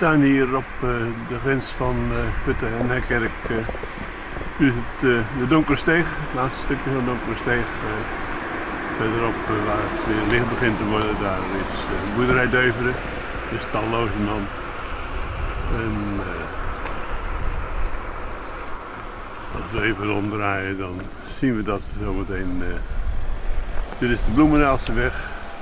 staan hier op de grens van Putten en Nijkerk. Nu is het de Donkere Steeg, het laatste stukje van de Donkere Steeg. Verderop waar het weer licht begint te worden, daar is boerderij Deuveren, de stal Lozeman. En als we even ronddraaien, dan zien we dat zometeen. Dit is de Bloemendaalseweg.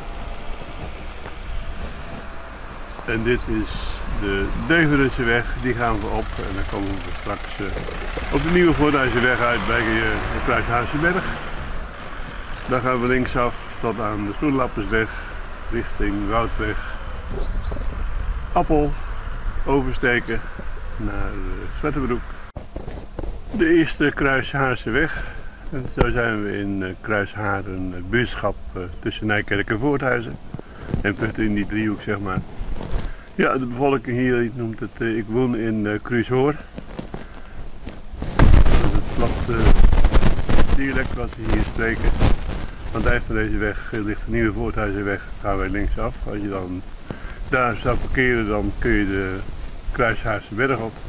En dit is de Deuverenseweg, die gaan we op en dan komen we straks op de Nieuwe Voorthuizenweg uit bij de Kruishaarsenberg. Daar gaan we linksaf tot aan de Schoenlappersweg richting Woudweg, Appel, oversteken naar Zwartebroek. De eerste Kruishaarseweg. En zo zijn we in Kruisharen, het buurtschap tussen Nijkerk en Voorthuizen. En Putten in die driehoek, zeg maar. Ja, de bevolking hier noemt het, ik woon in Kruishoor. Dat is het platte dialect wat ze hier spreken. Aan het eind van deze weg ligt de Nieuwe Voorthuizenweg, gaan wij linksaf. Als je dan daar zou parkeren, dan kun je de Kruishaarsberg op.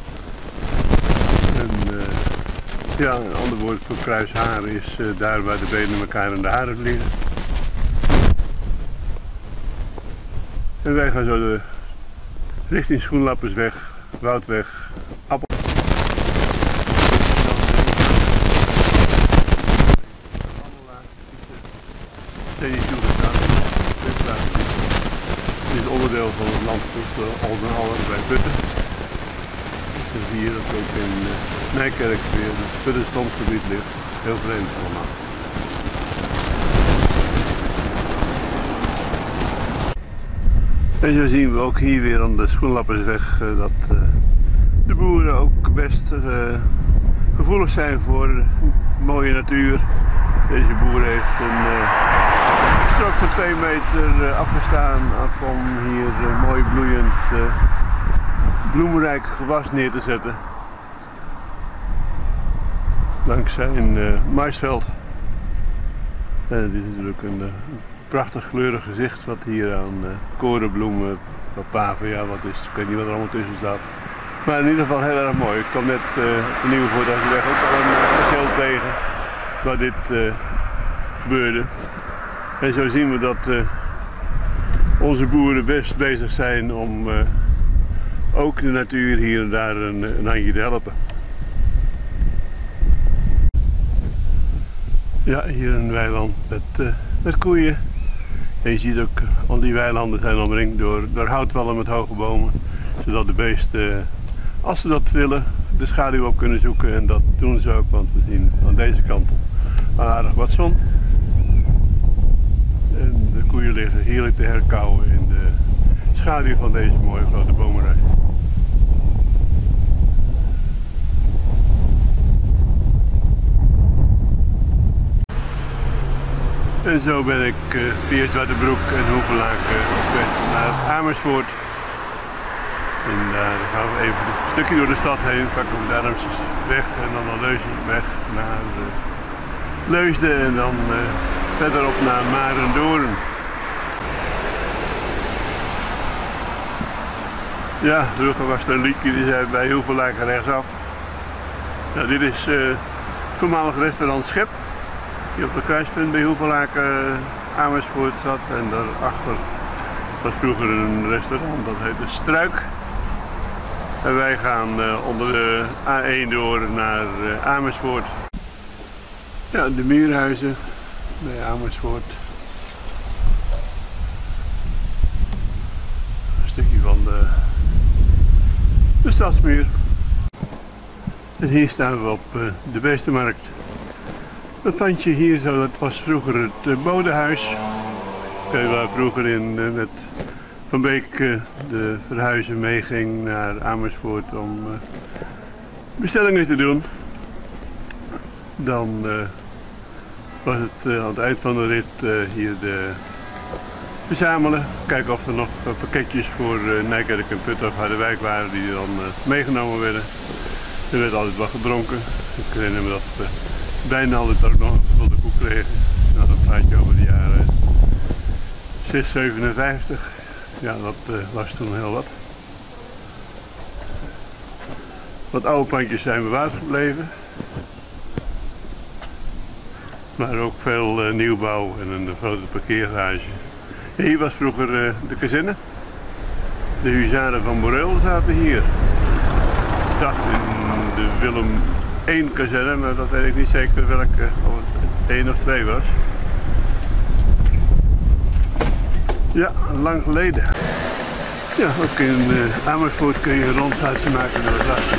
En ja, een ander woord voor kruisharen is daar waar de benen elkaar in de haren vliegen. En wij gaan zo richting Schoenlappersweg, Woudweg, Appel. Dit is onderdeel van het landgoed Oldenhallen bij Putten. Dus hier dat ook in Nijkerk weer het Putten grondgebied ligt. Heel vreemd allemaal. En zo zien we ook hier weer aan de Schoenlappersweg dat de boeren ook best gevoelig zijn voor mooie natuur. Deze boer heeft een strok van 2 meter afgestaan om hier mooi bloeiend bloemrijk gewas neer te zetten. Langs zijn maisveld. En dit is natuurlijk een prachtig kleurig gezicht wat hier aan korenbloemen, papaver, wat is, ik weet niet wat er allemaal tussen staat. Maar in ieder geval heel erg mooi. Ik kwam net op de Nieuwe Voorthuizenweg ook al een perceel tegen waar dit gebeurde. En zo zien we dat onze boeren best bezig zijn om ook de natuur hier en daar een handje te helpen. Ja, hier een weiland met koeien. En je ziet ook, al die weilanden zijn omringd door houtwallen met hoge bomen. Zodat de beesten, als ze dat willen, de schaduw op kunnen zoeken. En dat doen ze ook, want we zien aan deze kant aardig wat zon. En de koeien liggen heerlijk te herkauwen in de schaduw van deze mooie grote bomenrij. En zo ben ik via Zwartebroek en Hoevelaken op weg naar Amersfoort. En daar gaan we even een stukje door de stad heen, pakken we de Darmseweg en dan de Leusdenweg naar Leusden en dan verderop naar Marendoorn. Ja, vroeger was er een liedje die zei bij Hoevelaken rechtsaf. Nou, dit is het voormalig restaurant Schep. Die op de kruispunt bij Hoevelaken Amersfoort zat en daarachter was vroeger een restaurant, dat heette Struik. En wij gaan onder de A1 door naar Amersfoort. Ja, de Muurhuizen bij Amersfoort. Een stukje van de stadsmuur. En hier staan we op de Beestenmarkt. Dat pandje hier zo, dat was vroeger het bodenhuis. Waar vroeger met Van Beek de verhuizen meeging naar Amersfoort om bestellingen te doen. Dan was het aan het eind van de rit hier verzamelen. Kijken of er nog pakketjes voor Nijkerk en Putten of Harderwijk waren die dan meegenomen werden. Er werd altijd wat gedronken. Ik herinner me dat bijna altijd ook nog een gevulde koek kregen. Nou, dat praat je over de jaren 6, 57. Ja, dat was toen heel wat. Wat oude pandjes zijn bewaard gebleven. Maar ook veel nieuwbouw en een grote parkeergarage. Hier was vroeger de kazerne. De huzaren van Boreel zaten hier. Ik dacht in de Willem I kazerne, maar dat weet ik niet zeker welke, of het 1 of 2 was. Ja, lang geleden. Ja, ook in Amersfoort kun je een rondvaartje maken door het water.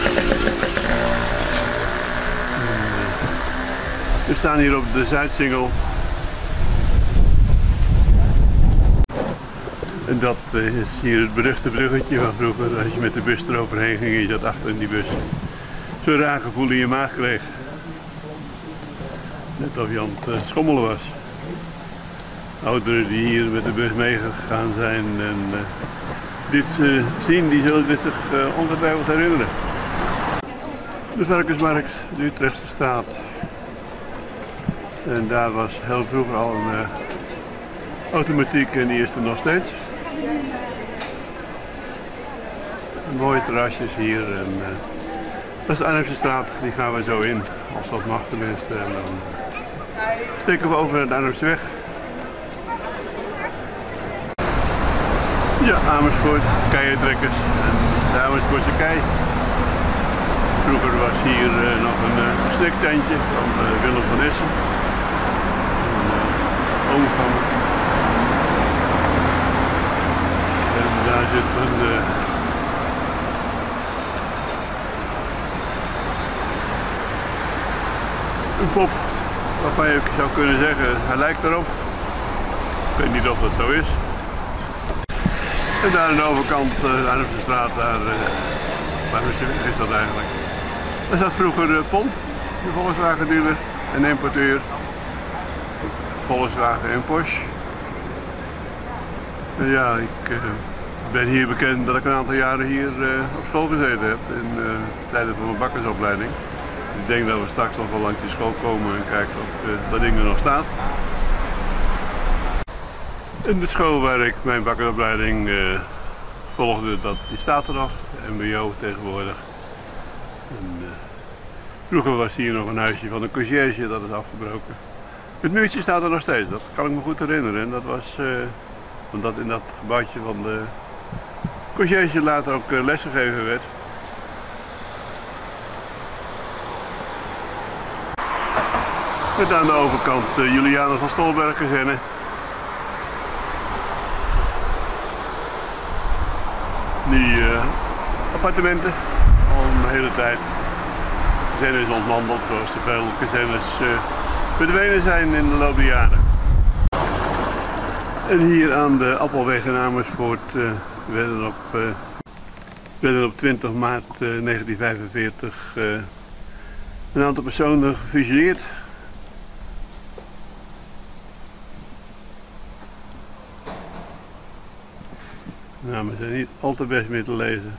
We staan hier op de Zuidsingel. En dat is hier het beruchte bruggetje van vroeger. Als je met de bus eroverheen ging, je zat achter in die bus. Zo'n raar gevoel in je maag kreeg. Net of je aan het schommelen was. Ouderen die hier met de bus meegegaan zijn en dit zien, die zullen dit zich ongetwijfeld herinneren. De Varkensmarkt, de Utrechtse straat. En daar was heel vroeger al een automatiek en die is er nog steeds. Mooie terrasjes hier. En, dat is de Arnhemse straat, die gaan we zo in, als dat mag tenminste. En dan steken we over naar de Arnhemse weg. Ja, Amersfoort, keientrekkers en de Amersfoortse kei. Vroeger was hier nog een snacktuintje van Willem van Essen. Een oom van me. En daar zit een pop waarvan je zou kunnen zeggen, hij lijkt erop. Ik weet niet of dat zo is. En daar aan de overkant, aan de straat, daar, waar is dat eigenlijk? Daar zat vroeger Pon, de Volkswagen dealer en importeur. Volkswagen en Porsche. En ja, ik ben hier bekend dat ik een aantal jaren hier op school gezeten heb, in tijden van mijn bakkersopleiding. Ik denk dat we straks nog wel langs die school komen en kijken of dat ding er nog staat. En de school waar ik mijn bakkersopleiding volgde, die staat er nog, MBO tegenwoordig. En, vroeger was hier nog een huisje van een conciërge, dat is afgebroken. Het muurtje staat er nog steeds, dat kan ik me goed herinneren. En dat was omdat in dat gebouwtje van de conciërge later ook lesgegeven werd. Met aan de overkant Juliana van Stolberg kazerne. Die appartementen al een hele tijd. De kazerne is ontmanteld zoals er veel kazernes verdwenen zijn in de loop der jaren. En hier aan de Appelweg in Amersfoort werden op 20 maart 1945 een aantal personen gefusilleerd. De namen zijn niet al te best meer te lezen.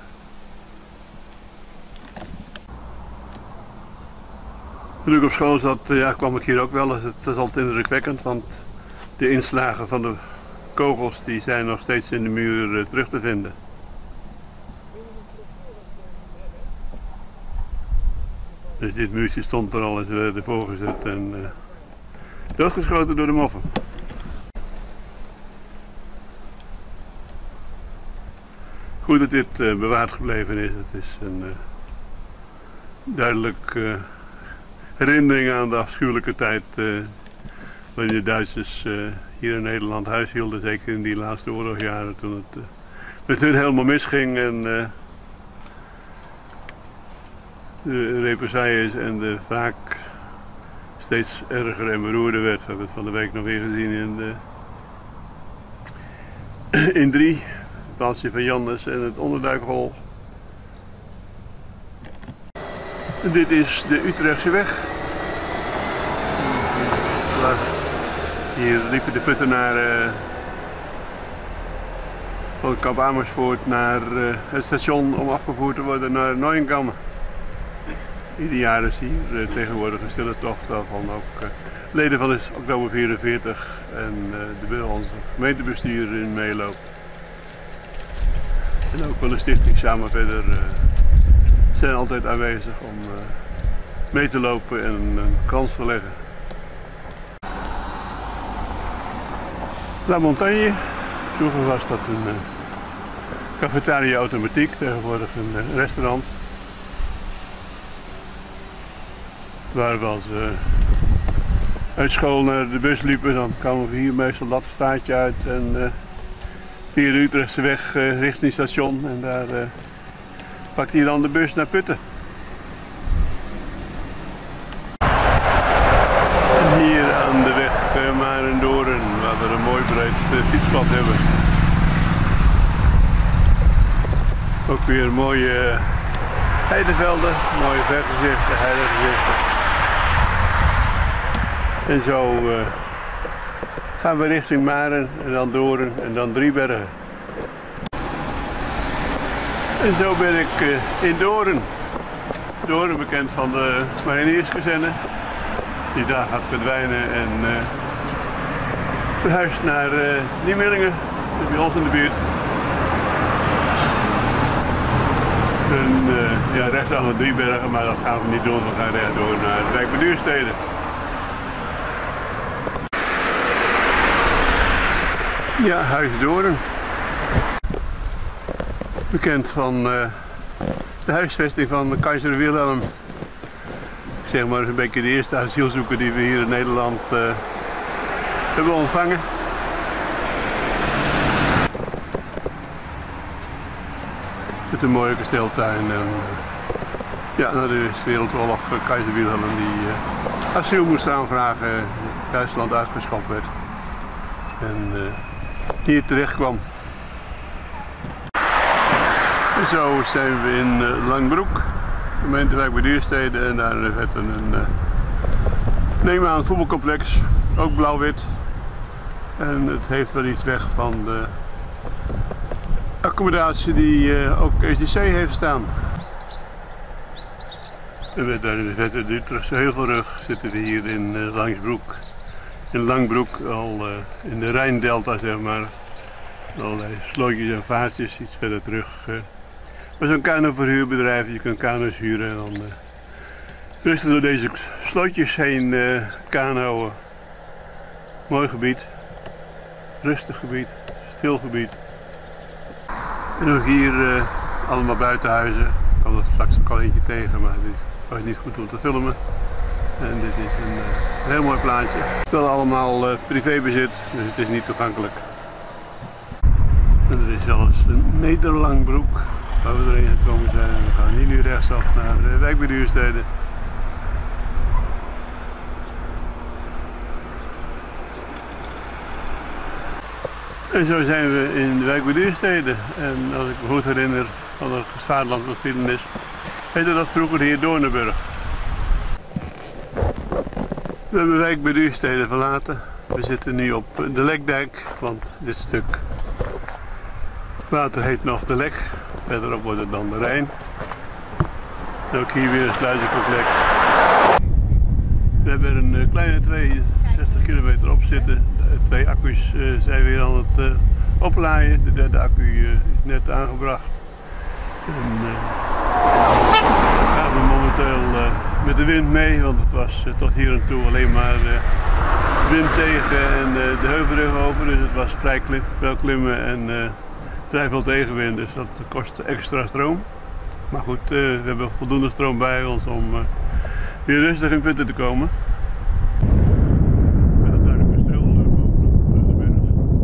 Toen ik op school zat, kwam ik hier ook wel eens. Het is altijd indrukwekkend, want de inslagen van de kogels die zijn nog steeds in de muur terug te vinden. Dus dit muurtje stond er al eens ervoor gezet en doodgeschoten door de moffen. Goed dat dit bewaard gebleven is. Het is een duidelijk herinnering aan de afschuwelijke tijd waarin de Duitsers hier in Nederland huis hielden. Zeker in die laatste oorlogsjaren toen het met hun helemaal misging en de represailles en de wraak steeds erger en beroerder werd. We hebben het van de week nog weer gezien in 3. Het plaatsje van Jannes en het Onderduikhol. En dit is de Utrechtse weg. Hier liepen de puttenaren van het kamp Amersfoort naar het station om afgevoerd te worden naar Neuengamme. Ieder jaar is hier tegenwoordig een stille tocht waarvan ook leden van het oktober 44 en onze gemeentebestuur in meeloopt. En ook van de stichting Samen Verder zijn altijd aanwezig om mee te lopen en een krans te leggen. La Montagne, vroeger was dat een cafetaria automatiek, tegenwoordig een restaurant. Waar we als uit school naar de bus liepen, dan kwamen we hier meestal dat straatje uit en via de Utrechtse weg richting het station en daar pakte je dan de bus naar Putten. En hier aan de weg Marendoren, waar we een mooi breed fietspad hebben. Ook weer mooie heidevelden, mooie vergezichten, heidegezichten. En zo gaan we richting Maren en dan Doorn en dan Driebergen. En zo ben ik in Doorn. Doorn bekend van de Marinierskazerne, die daar gaat verdwijnen en verhuisd naar Nieuwmillingen, bij ons in de buurt. En ja, rechtsaf naar Driebergen, maar dat gaan we niet doen, we gaan rechtdoor naar de wijk bij Duurstede. Ja, Huis Doorn. Bekend van de huisvesting van keizer Wilhelm. Zeg maar een beetje de eerste asielzoeker die we hier in Nederland hebben ontvangen. Met een mooie kasteeltuin en ja, na de Eerste Wereldoorlog keizer Wilhelm die asiel moest aanvragen, Duitsland uitgeschopt werd en hier terecht kwam. En zo zijn we in Langbroek, gemeentewijk bij Duurstede, en daar heeft een neem aan voetbalcomplex, ook blauw-wit. En het heeft wel iets weg van de accommodatie die ook SDC heeft staan. En we daar in de vette Utrechtse Heuvelrug zitten we hier in Langbroek. In Langbroek, al in de Rijndelta zeg maar. Allerlei slootjes en vaartjes, iets verder terug. Maar zo'n kanoverhuurbedrijf, je kunt kano's huren en dan rustig door deze slootjes heen kanoën. Mooi gebied, rustig gebied, stil gebied. En ook hier allemaal buitenhuizen. Ik kwam er straks ook al eentje tegen, maar dit was niet goed om te filmen. En dit is een heel mooi plaatje. Het is wel allemaal privébezit, dus het is niet toegankelijk. En er is zelfs een Nederlangbroek waar we erheen gekomen zijn. En we gaan hier nu rechtsaf naar de wijk bij Duurstede. En zo zijn we in de wijk bij Duurstede. En als ik me goed herinner van de vaderlandsgeschiedenis, heette dat vroeger hier Doornenburg. We hebben de wijk bij Duurstede verlaten. We zitten nu op de Lekdijk, want dit stuk water heet nog de Lek. Verderop wordt het dan de Rijn. En ook hier weer een sluizencomplex. We hebben er een kleine 62 kilometer op zitten. De 2 accu's zijn weer aan het oplaaien. De derde accu is net aangebracht. En gaan we momenteel met de wind mee, want het was tot hier en toe alleen maar wind tegen en de heuvelrug over. Dus het was vrij veel klimmen en vrij veel tegenwind, dus dat kost extra stroom. Maar goed, we hebben voldoende stroom bij ons om weer rustig in Putten te komen. Ja, daar een kasteel bovenop de berg.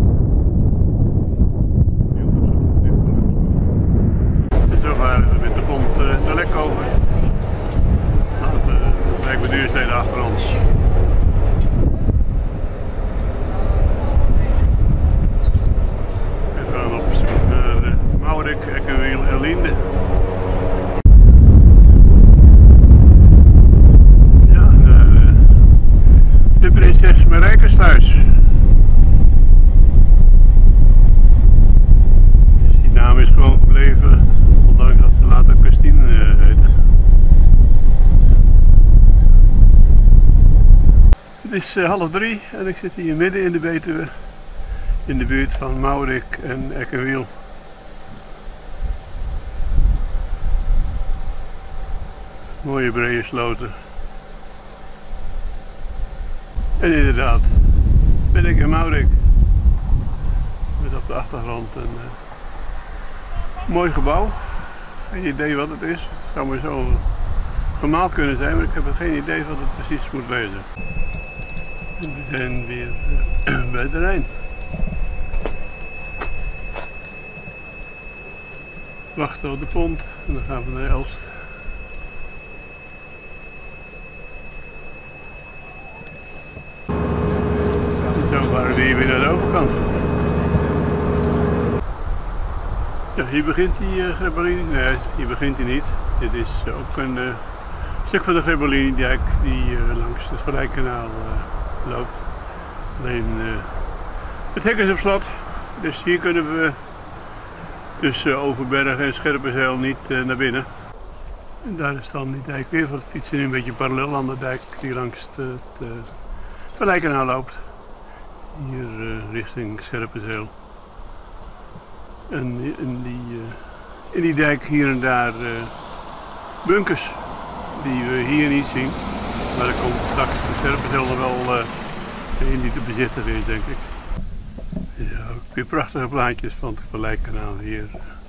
En zo varen we met de pont de Lek over. De wijk bij Duurstede achter ons. We gaan op zoek naar Maurik, Eckenwiel en Linde. Ja, de prinses Marijkesluis. Dus die naam is gewoon gebleven, ondanks dat ze later Christine heette. Het is 2:30 en ik zit hier midden in de Betuwe, in de buurt van Maurik en Eckenwiel. Mooie brede sloten. En inderdaad, ben ik in Maurik. Met op de achtergrond een mooi gebouw. Geen idee wat het is. Het zou maar zo gemaal kunnen zijn, maar ik heb geen idee wat het precies moet wezen. En we zijn weer bij de Rijn. Wachten op de pont en dan gaan we naar Elst. En zo waren we hier weer naar de overkant. Ja, hier begint die Grebbelini. Nee, hier begint hij niet. Dit is ook een stuk van de Grebbelini-dijk die langs het Verlijkkanaal loopt. Alleen het hek is op slot, dus hier kunnen we tussen Overberg en Scherpenzeel niet naar binnen. En daar is dan die dijk weer, want we fietsen nu een beetje parallel aan de dijk die langs het Verlijkkanaal loopt. Hier richting Scherpenzeel. En in die dijk hier en daar bunkers die we hier niet zien. Maar er komt straks de Scherpenzeel er wel een die te bezichtigen is, denk ik. Ja, ook weer prachtige plaatjes van het Verlijkkanaal hier.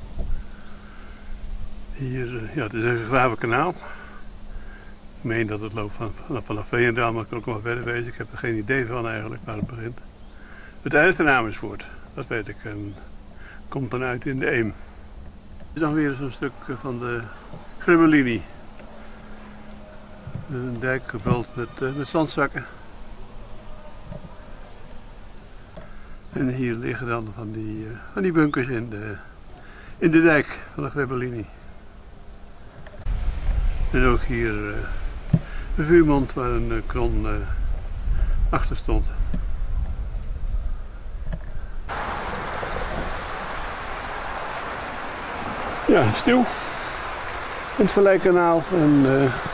Ja, het is een gegraven kanaal. Ik meen dat het loopt vanaf Veenendaal, maar het kan ook nog wel verder wezen. Ik heb er geen idee van eigenlijk waar het begint. Het eind van Amersfoort, dat weet ik. En komt dan uit in de Eem. Dit is dan weer zo'n stuk van de Grebbelini. Een dijk gevuld met zandzakken. En hier liggen dan van die bunkers in de dijk van de Grebbelini. En ook hier een vuurmond waar een kron achter stond. Ja, stil. In het Verlijkkanaal. En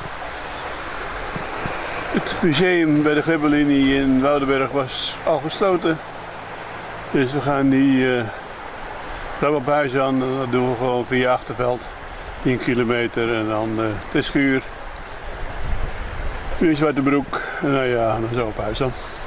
het museum bij de Grebbelini in Woudenberg was al gesloten. Dus we gaan die op huis aan en dat doen we gewoon via Achterveld. 10 kilometer en dan Terschuur. Nu Zwartebroek en nou ja, dan zo op huis dan.